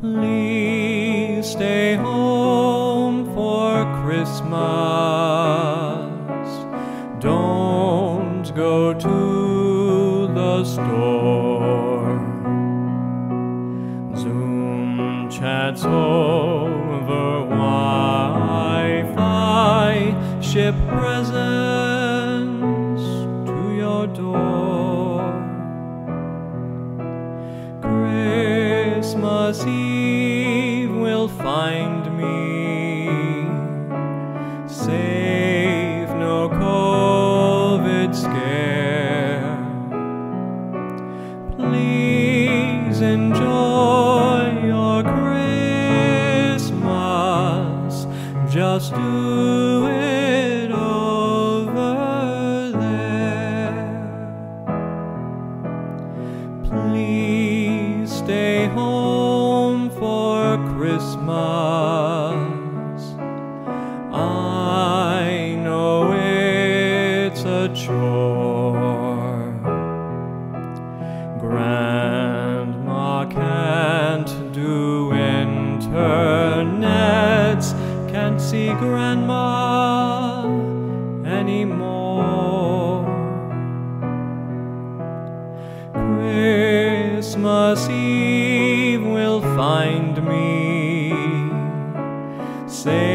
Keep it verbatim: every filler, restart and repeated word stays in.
Please stay home for Christmas. Don't go to the store. Zoom chats over Wi-Fi. Ship presents to your door. Christmas Eve will find me safe, no COVID scare. Please enjoy your Christmas, just do it over there. Please stay home for Christmas. I know it's a chore. Grandma can't do internets, can't see Grandma anymore. Christmas Eve will find me safe